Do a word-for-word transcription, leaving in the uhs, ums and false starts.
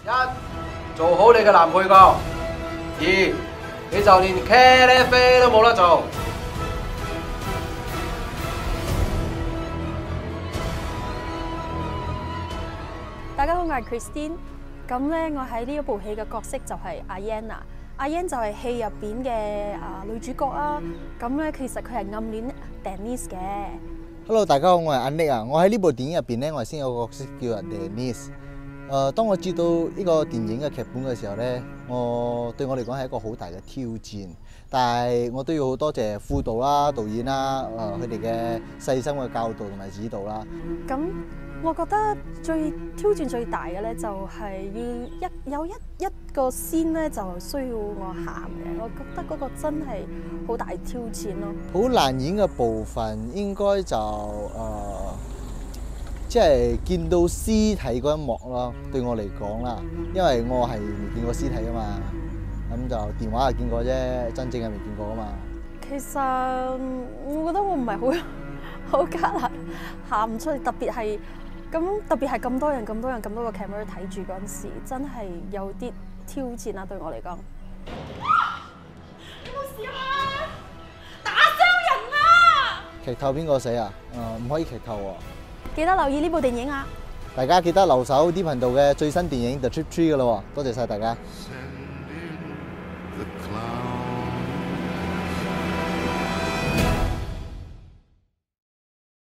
一，做好你嘅男配角；二，你就連茄喱啡都冇得做。 大家好，我係 Christine。咁咧，我喺呢一部戲嘅角色就係阿 Yan 啊。阿 Yan 就係戲入邊嘅啊女主角啦。咁咧，其實佢係暗戀 Denise 嘅。 Hello， 大家好，我係阿 Nick 啊。我喺呢部電影入邊咧，我係先有個角色叫做 Denise。誒、呃，當我知道呢個電影嘅劇本嘅時候咧，我對我嚟講係一個好大嘅挑戰。但係我都要好多謝副導啦、導演啦、誒佢哋嘅細心嘅教導同埋指導啦。 咁我覺得最挑戰最大嘅咧，就係要一有一一個先咧，就需要我喊嘅。我覺得嗰個真係好大挑戰咯。 好難演嘅部分應該就誒。呃即係見到屍體嗰一幕咯，對我嚟講啦，因為我係未見過屍體噶嘛，咁就電話係見過啫，真正係未見過噶嘛。 其實我覺得我唔係好好艱難喊唔出嚟，特別係咁特別係咁多人、咁多人、咁多個 camera 睇住嗰陣時，真係有啲挑戰啦，對我嚟講。 有冇事啊？打傷人啊！ 劇透邊個死啊？誒、呃，唔可以劇透喎。 記得留意呢部電影啊！ 大家記得留守 D 頻道嘅最新電影《The Trip Tree》噶啦喎，多謝晒大家。